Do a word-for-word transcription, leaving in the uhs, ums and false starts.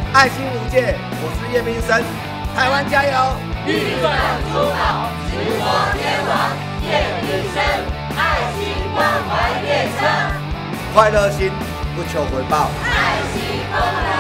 爱心无界，我是叶明生，台湾加油！ 逆转出岛，直播天王叶明生，爱心关怀列车， 快乐心不求回报， 爱心功能。